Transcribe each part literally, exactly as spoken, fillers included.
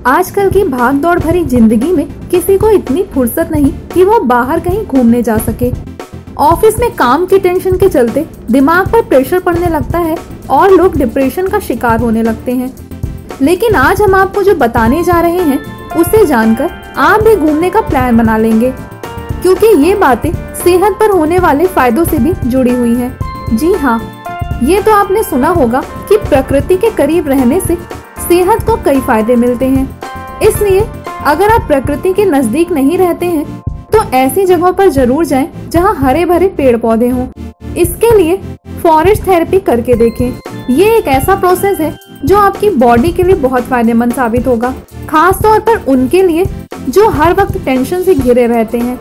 आजकल की भाग दौड़ भरी जिंदगी में किसी को इतनी फुर्सत नहीं कि वो बाहर कहीं घूमने जा सके। ऑफिस में काम की टेंशन के चलते दिमाग पर प्रेशर पड़ने लगता है और लोग डिप्रेशन का शिकार होने लगते हैं। लेकिन आज हम आपको जो बताने जा रहे हैं उसे जानकर आप भी घूमने का प्लान बना लेंगे, क्योंकि ये बातें सेहत पर होने वाले फायदों से भी जुड़ी हुई हैं। जी हाँ, ये तो आपने सुना होगा कि प्रकृति के करीब रहने से सेहत को कई फायदे मिलते हैं। इसलिए अगर आप प्रकृति के नजदीक नहीं रहते हैं तो ऐसी जगहों पर जरूर जाएं जहां हरे भरे पेड़ पौधे हों। इसके लिए फॉरेस्ट थेरेपी करके देखें। ये एक ऐसा प्रोसेस है जो आपकी बॉडी के लिए बहुत फायदेमंद साबित होगा, खास तौर पर उनके लिए जो हर वक्त टेंशन से घिरे रहते हैं।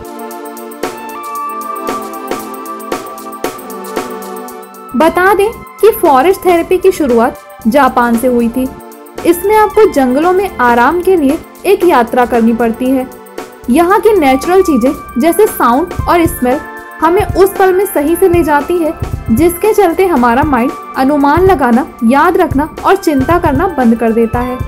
बता दें कि फॉरेस्ट थेरेपी की शुरुआत जापान से हुई थी। इसमें आपको जंगलों में आराम के लिए एक यात्रा करनी पड़ती है। यहाँ की नेचुरल चीजें जैसे साउंड और स्मेल हमें उस पल में सही से ले जाती है, जिसके चलते हमारा माइंड अनुमान लगाना, याद रखना और चिंता करना बंद कर देता है।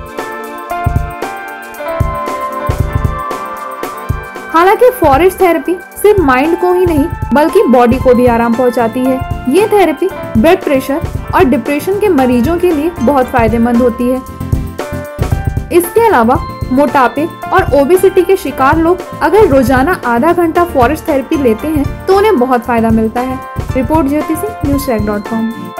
हालांकि फॉरेस्ट थेरेपी सिर्फ माइंड को ही नहीं बल्कि बॉडी को भी आराम पहुंचाती है। ये थेरेपी ब्लड प्रेशर और डिप्रेशन के मरीजों के लिए बहुत फायदेमंद होती है। इसके अलावा मोटापे और ओबेसिटी के शिकार लोग अगर रोजाना आधा घंटा फॉरेस्ट थेरेपी लेते हैं तो उन्हें बहुत फायदा मिलता है। Report Jyoti Singh, news check dot com.